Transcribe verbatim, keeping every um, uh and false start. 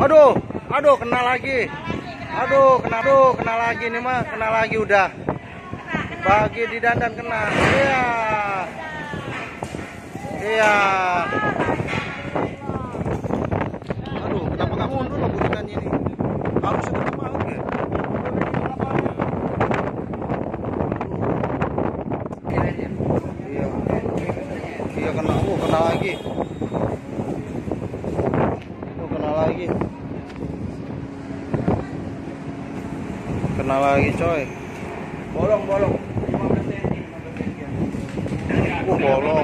Aduh, aduh kena lagi. Aduh, kena aduh, kena lagi nih mah, kena lagi udah. Bagi di dandan kena. Iya. Iya. Aduh, kenapa nggak mundur loh burukannya ini? Harus tetap mau ya. Iya. Iya kena, oh kena lagi. Oh kena lagi. Kena lagi coy. Bolong, bolong. Uh, bolong.